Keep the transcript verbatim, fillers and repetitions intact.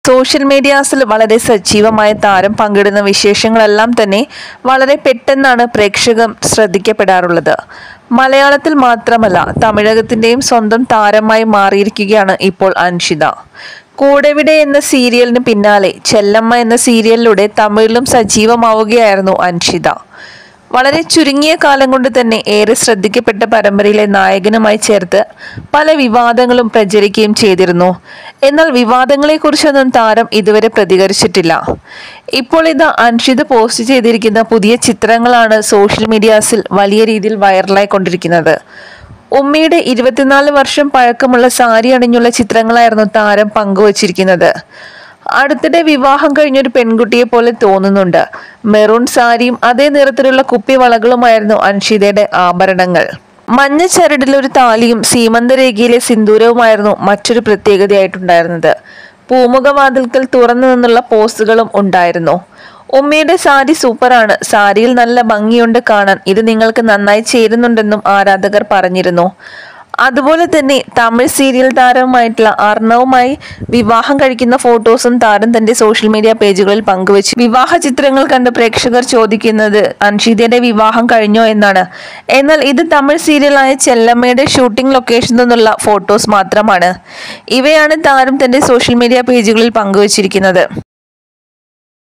Social മീഡിയാസിൽ വളരെ സജീവമായ താരം പങ്കിടുന്ന വിശേഷങ്ങളെല്ലാം തന്നെ വളരെ പെട്ടെന്നാണ് പ്രേക്ഷകർ ശ്രദ്ധിക്കപ്പെടാറുള്ളത്. മലയാളത്തിൽ മാത്രമല്ല തമിഴകത്തിൻ്റെയും സ്വന്തം താരമായി മാറിയിരിക്കുകയാണ് ഇപ്പോൾ അൻഷിത. കൂടെവിടെ എന്ന സീരിയലിന് പിന്നാലെ ചെല്ലമ്മ എന്ന സീരിയലിലൂടെ തമിഴിലും സജീവമാവുകയായിരുന്നു അൻഷിത. വളരെ ചുരുങ്ങിയ കാലം കൊണ്ട് തന്നെ ഏറെ ശ്രദ്ധിക്കപ്പെട്ട പരമ്പരയിലെ നായകനുമായി ചേർത്ത് പല വിവാദങ്ങളും പ്രചരിക്കുകയും ചെയ്തിരുന്നു. എന്നാൽ വിവാദങ്ങളെക്കുറിച്ചൊന്നും താരം ഇതുവരെ പ്രതികരിച്ചിട്ടില്ല. ഇപ്പോൾ ഇതാ അൻഷിത പോസ്റ്റ് ചെയ്തിരിക്കുന്ന പുതിയ ചിത്രങ്ങളാണ് സോഷ്യൽ മീഡിയാസിൽ വലിയ രീതിയിൽ വൈറലായിക്കൊണ്ടിരിക്കുന്നത്. ഉമ്മയുടെ ഇരുപത്തിനാല് വർഷം പഴക്കമുള്ള സാരി അണിഞ്ഞുള്ള ചിത്രങ്ങളായിരുന്നു താരം പങ്കുവച്ചിരിക്കുന്നത്. അടുത്തിടെ വിവാഹം കഴിഞ്ഞൊരു പെൺകുട്ടിയെ പോലെ തോന്നുന്നുണ്ട്. മെറൂൺ സാരിയും അതേ നിറത്തിലുള്ള കുപ്പിവളകളുമായിരുന്നു അൻഷിതയുടെ ആഭരണങ്ങൾ. മഞ്ഞ ചരടിലൊരു താലിയും സീമന്തരേഖയിലെ സിന്ദൂരവുമായിരുന്നു മറ്റൊരു പ്രത്യേകതയായിട്ടുണ്ടായിരുന്നത്. പൂമുഖവാതിൽക്കൽ തുറന്നു നിന്നുള്ള പോസുകളും ഉണ്ടായിരുന്നു. ഉമ്മയുടെ സാരി സൂപ്പറാണ്, സാരിയിൽ നല്ല ഭംഗിയുണ്ട് കാണാൻ, ഇത് നിങ്ങൾക്ക് നന്നായി ചേരുന്നുണ്ടെന്നും ആരാധകർ പറഞ്ഞിരുന്നു. അതുപോലെ തന്നെ തമിഴ് സീരിയൽ താരവുമായിട്ടുള്ള അർണവുമായി വിവാഹം കഴിക്കുന്ന ഫോട്ടോസും താരം തന്റെ സോഷ്യൽ മീഡിയ പേജുകളിൽ പങ്കുവച്ചു. വിവാഹ ചിത്രങ്ങൾ കണ്ട് പ്രേക്ഷകർ ചോദിക്കുന്നത് അൻഷിതയുടെ വിവാഹം കഴിഞ്ഞോ എന്നാണ്. എന്നാൽ ഇത് തമിഴ് സീരിയലായ ചെല്ലമ്മയുടെ ഷൂട്ടിംഗ് ലൊക്കേഷനിൽ നിന്നുള്ള ഫോട്ടോസ് മാത്രമാണ്. ഇവയാണ് താരം തന്റെ സോഷ്യൽ മീഡിയ പേജുകളിൽ പങ്കുവച്ചിരിക്കുന്നത്.